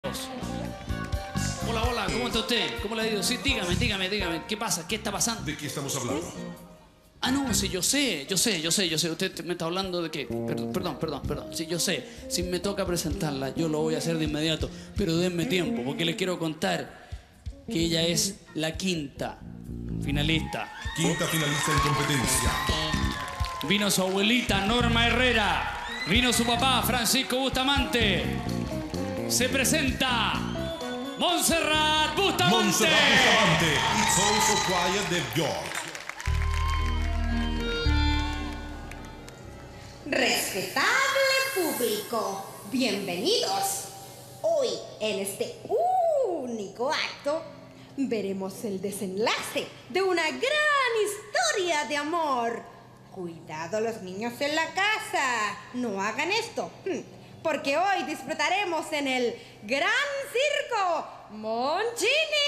Hola, hola, ¿cómo está usted? ¿Cómo le ha ido? Sí, dígame, ¿qué pasa? ¿Qué está pasando? ¿De qué estamos hablando? Ah, no, sí, yo sé. Usted me está hablando de qué. Perdón. Sí, yo sé. Si me toca presentarla, yo lo voy a hacer de inmediato. Pero denme tiempo, porque les quiero contar que ella es la quinta finalista. Quinta finalista en competencia. Vino su abuelita, Norma Herrera. Vino su papá, Francisco Bustamante. Se presenta Montserrat Bustamante. Montserrat Bustamante. It's also quiet de Björk. Respetable público, bienvenidos. Hoy, en este único acto, veremos el desenlace de una gran historia de amor. Cuidado los niños en la casa, no hagan esto, porque hoy disfrutaremos en el Gran Circo Montini.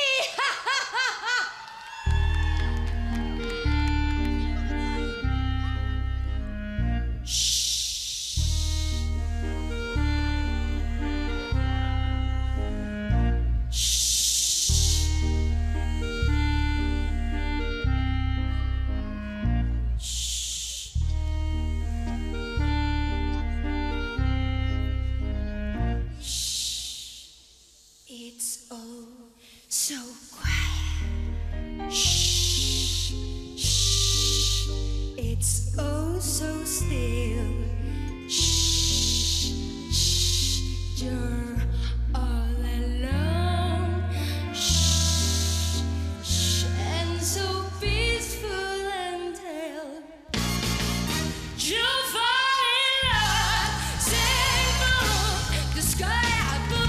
It's oh so quiet. Shh, shh. It's oh so still. Shh, shh. You're all alone. Shh, shh. And so peaceful until you'll find love. Sing from the sky above.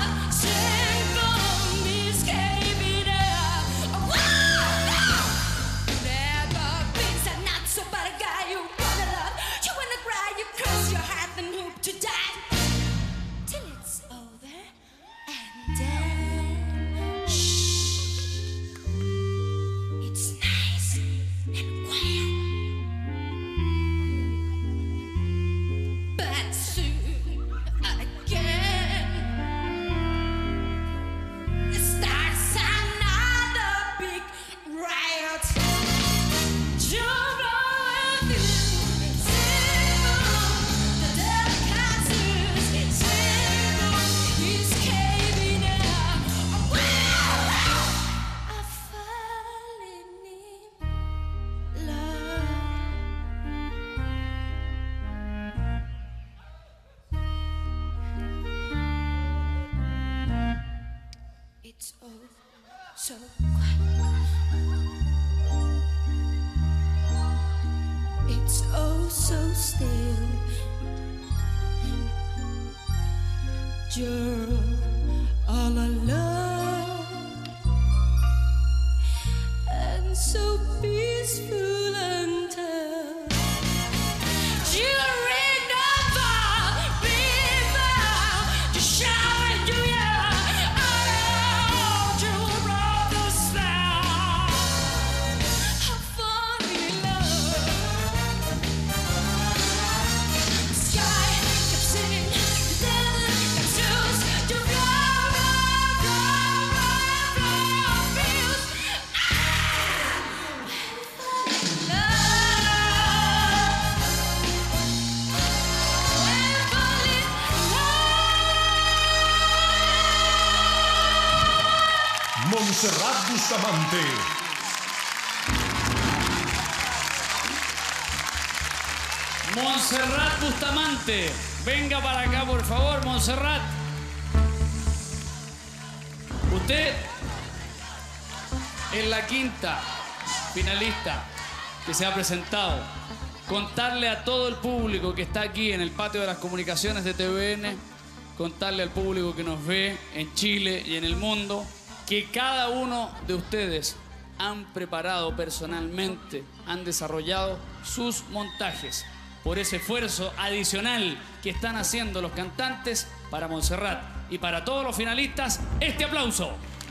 It's oh so quiet. It's oh so still. You're all alone and so peaceful until you ring the bell, river, to shower you. Montserrat Bustamante. Montserrat Bustamante. Venga para acá, por favor, Montserrat. Usted es la quinta finalista que se ha presentado. Contarle a todo el público que está aquí en el patio de las comunicaciones de TVN, contarle al público que nos ve en Chile y en el mundo, que cada uno de ustedes han preparado personalmente, han desarrollado sus montajes por ese esfuerzo adicional que están haciendo los cantantes para Montserrat. Y para todos los finalistas, este aplauso.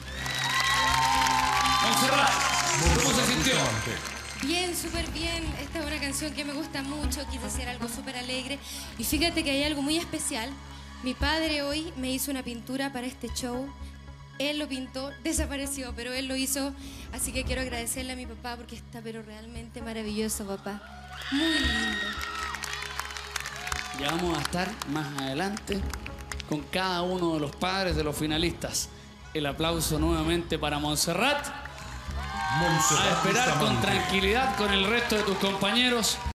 Montserrat, ¿cómo se sintió? Bien, súper bien. Esta es una canción que me gusta mucho. Quise hacer algo súper alegre. Y fíjate que hay algo muy especial, Mi padre hoy me hizo una pintura para este show. Él lo pintó, desapareció, pero él lo hizo. Así que quiero agradecerle a mi papá porque está pero realmente maravilloso, papá. Muy lindo. Ya vamos a estar más adelante con cada uno de los padres de los finalistas. El aplauso nuevamente para Montserrat. A esperar con tranquilidad con el resto de tus compañeros.